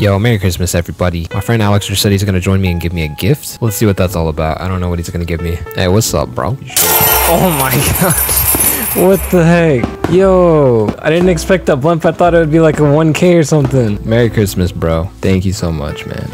Yo, Merry Christmas, everybody. My friend Alex just said he's gonna join me and give me a gift. Let's see what that's all about. I don't know what he's gonna give me. Hey, what's up, bro? Oh my gosh. What the heck? Yo, I didn't expect a blimp. I thought it would be like a 1K or something. Merry Christmas, bro. Thank you so much, man.